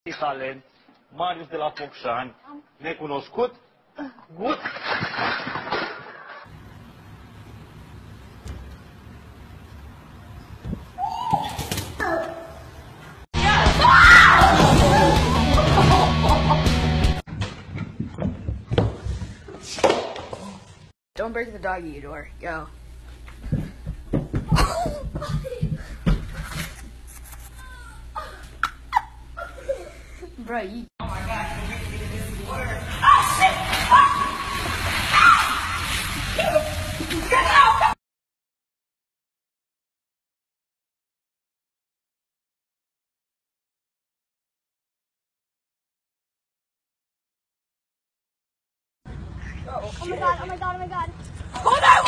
talent, Marius de la Focșani, necunoscut, gut. Don't break the doggy door. Go. Bro, you. Oh my gosh, you're making me this water. Oh shit! Get out! Oh my god, oh my god, oh my god. Hold on!